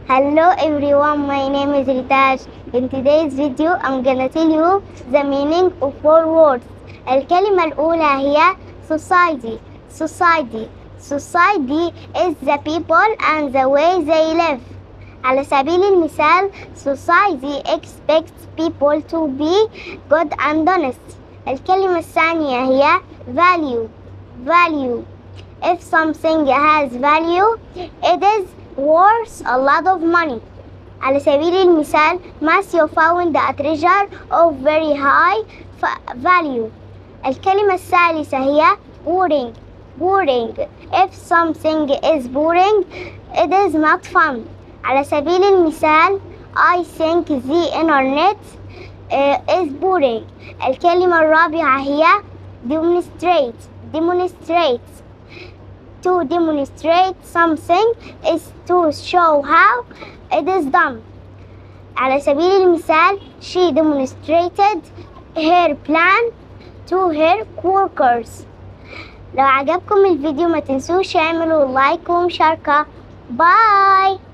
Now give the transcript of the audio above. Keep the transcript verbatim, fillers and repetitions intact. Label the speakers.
Speaker 1: Hello everyone, my name is Ritash. In today's video I'm gonna tell you the meaning of four words. الكلمة الأولى هي society. Society. Society is the people and the way they live. على سبيل المثال, society expects people to be good and honest. الكلمة الثانية هي value. Value. If something has value, it is worth a lot of money. على سبيل المثال, Matthew found a treasure of very high value. الكلمة الثالثة هي boring. Boring. If something is boring, it is not fun. على سبيل المثال, I think the internet uh, is boring. الكلمة الرابعة هي demonstrate. Demonstrate. To demonstrate something is to show how it is done. على سبيل المثال, she demonstrated her plan to her coworkers. لو عجبكم الفيديو ما تنسوش تعملوا لايك ومشاركة. باي.